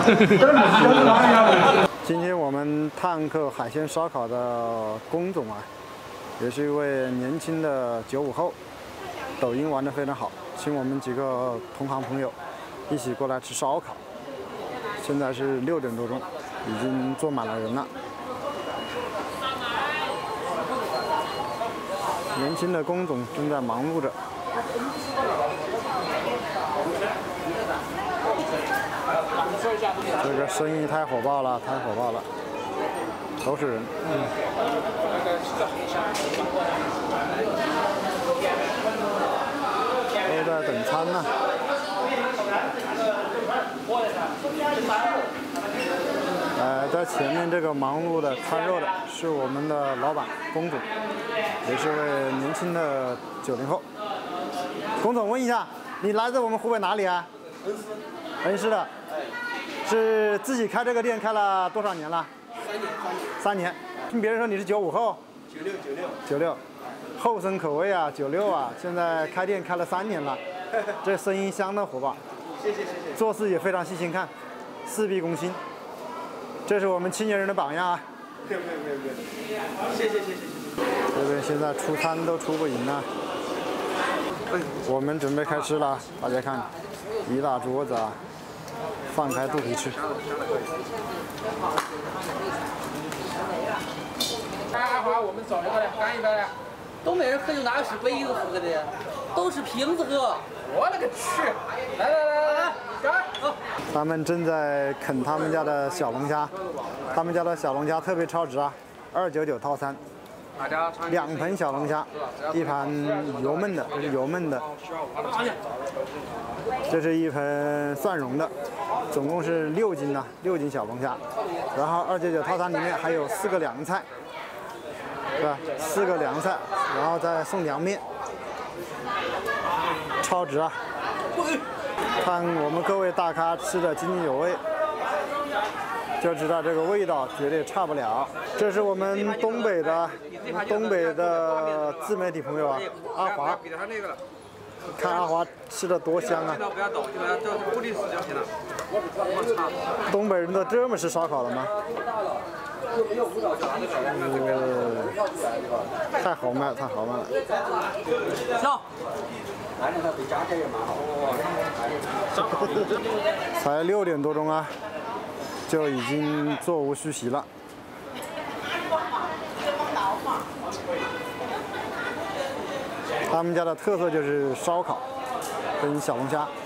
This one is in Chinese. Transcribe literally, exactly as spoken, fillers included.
今天我们探客海鲜烧烤的龚总啊，也是一位年轻的九五后，抖音玩得非常好，请我们几个同行朋友一起过来吃烧烤。现在是六点多钟，已经坐满了人了。年轻的龚总正在忙碌着。这个生意太火爆了，太火爆了，都是人。嗯。都在等餐呢。呃，在前面这个忙碌的穿肉的是我们的老板龚总，也是位年轻的九零后。龚总，问一下，你来自我们湖北哪里啊？恩施。恩施的。是自己开这个店开了多少年了？三年。三年。听别人说你是九五后。九六九六。九六。后生可畏啊，九六啊，现在开店开了三年了，这生意相当火爆。谢谢谢谢。做事也非常细心，看，事必躬亲。这是我们青年人的榜样啊！没有没有没有没有，谢谢谢谢谢谢。这边现在出餐都出不赢了，我们准备开吃了，大家看，一大桌子啊，放开肚皮吃。 阿华，我们找一个来干一杯来。东北人喝酒哪有是杯子喝的呀？都是瓶子喝。我勒个去！来来来来来，干！走。 他们正在啃他们家的小龙虾，他们家的小龙虾特别超值啊，二九九套餐，两盆小龙虾，一盘油焖的，这是油焖的，这是一盆蒜蓉的，总共是六斤呢，六斤小龙虾，然后二九九套餐里面还有四个凉菜，是吧？四个凉菜，然后再送凉面，超值啊！看我们各位大咖吃的津津有味，就知道这个味道绝对差不了。这是我们东北的东北的自媒体朋友啊，阿华。看阿华吃的多香啊！东北人都这么吃烧烤的吗？呃，太豪迈了，太豪迈了。 走。 才六点多钟啊，就已经座无虚席了。他们家的特色就是烧烤跟小龙虾。